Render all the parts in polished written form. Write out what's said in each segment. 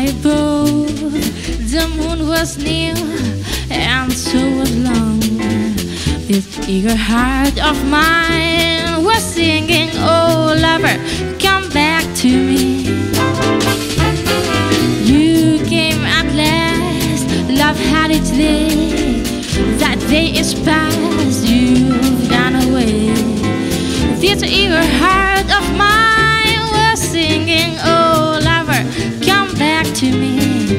night both, the moon was near and so was long. This eager heart of mine was singing, oh lover, come back to me. You came at last, love had its day. That day is past, you've gone away. This eager heart of mine was singing, oh lover, come back to me.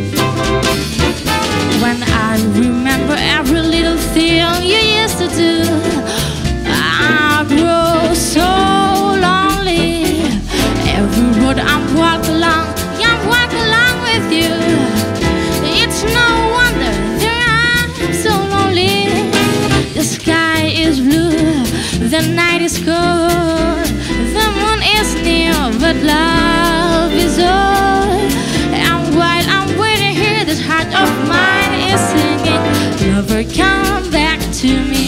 When I remember every little thing you used to do, I grow so lonely. Every road I'm walking along with you. It's no wonder that I'm so lonely. The sky is blue, the night is cold, the moon is near, but love is old. And while I'm waiting here, this heart of mine is singing, lover, come back to me.